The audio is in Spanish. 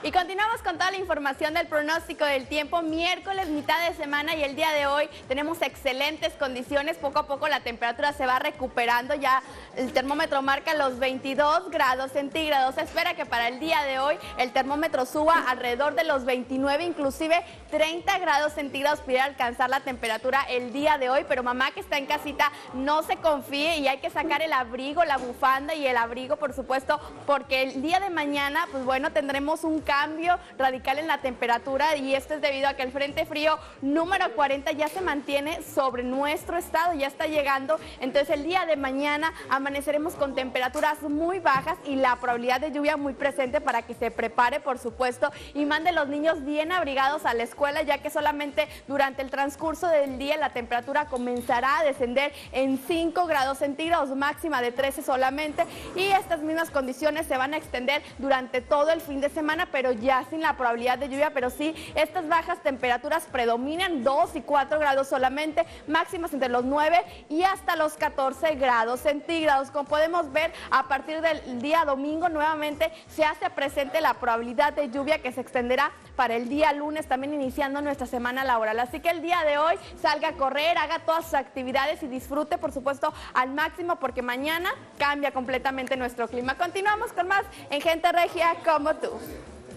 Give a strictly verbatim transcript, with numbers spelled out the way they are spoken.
Y continuamos con toda la información del pronóstico del tiempo. Miércoles, mitad de semana, y el día de hoy tenemos excelentes condiciones. Poco a poco la temperatura se va recuperando. Ya el termómetro marca los veintidós grados centígrados. Se espera que para el día de hoy el termómetro suba alrededor de los veintinueve, inclusive treinta grados centígrados pudiera alcanzar la temperatura el día de hoy. Pero mamá que está en casita, no se confíe y hay que sacar el abrigo, la bufanda y el abrigo, por supuesto, porque el día de mañana, pues bueno, tendremos un cambio radical en la temperatura, y esto es debido a que el frente frío número cuarenta ya se mantiene sobre nuestro estado, ya está llegando. Entonces el día de mañana amaneceremos con temperaturas muy bajas y la probabilidad de lluvia muy presente, para que se prepare, por supuesto, y mande los niños bien abrigados a la escuela, ya que solamente durante el transcurso del día la temperatura comenzará a descender en cinco grados centígrados, máxima de trece solamente, y estas mismas condiciones se van a extender durante todo el fin de semana, pero ya sin la probabilidad de lluvia. Pero sí, estas bajas temperaturas predominan, dos y cuatro grados solamente, máximas entre los nueve y hasta los catorce grados centígrados. Como podemos ver, a partir del día domingo nuevamente se hace presente la probabilidad de lluvia, que se extenderá para el día lunes, también iniciando nuestra semana laboral. Así que el día de hoy salga a correr, haga todas sus actividades y disfrute, por supuesto, al máximo, porque mañana cambia completamente nuestro clima. Continuamos con más en Gente Regia como tú.